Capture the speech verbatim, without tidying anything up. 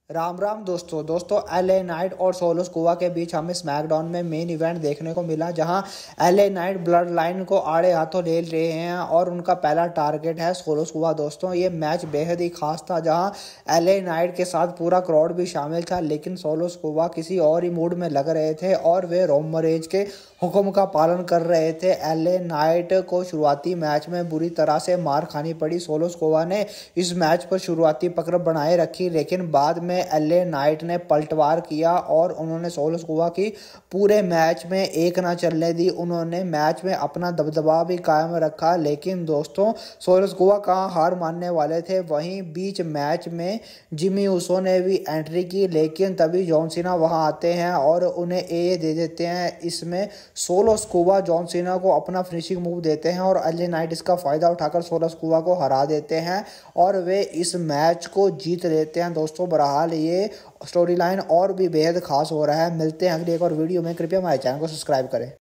राम राम दोस्तों दोस्तों LA Knight और सोलो स्कोवा के बीच हमें स्मैकडाउन में मेन इवेंट देखने को मिला, जहां एलए नाइट ब्लड लाइन को आड़े हाथों ले रहे हैं और उनका पहला टारगेट है सोलो स्कोवा। दोस्तों ये मैच बेहद ही खास था, जहां एलए नाइट के साथ पूरा क्राउड भी शामिल था, लेकिन सोलो स्कोवा किसी और ही मूड में लग रहे थे और वे रोमरेज के हुक्म का पालन कर रहे थे। एलए नाइट को शुरुआती मैच में बुरी तरह से मार खानी पड़ी। सोलो स्कोवा ने इस मैच पर शुरुआती पकड़ बनाए रखी, लेकिन बाद में एलए नाइट ने पलटवार किया और उन्होंने सोलो स्कोवा की पूरे मैच में एक ना चलने दी। उन्होंने मैच में अपना दबदबा भी कायम रखा, लेकिन दोस्तों सोलो स्कोवा कहाँ हार मानने वाले थे। वहीं बीच मैच में जिमी ऊसो ने भी एंट्री की, लेकिन तभी जॉन सीना वहां आते हैं और उन्हें ए दे देते हैं। इसमें सोलो स्कोवा जॉन सीना को अपना फिनिशिंग मूव देते हैं और एलए नाइट इसका फायदा उठाकर सोलो स्कोवा को हरा देते हैं और वे इस मैच को जीत लेते हैं। दोस्तों बहरहाल ये स्टोरी लाइन और भी बेहद खास हो रहा है। मिलते हैं अगली एक और वीडियो में। कृपया हमारे चैनल को सब्सक्राइब करें।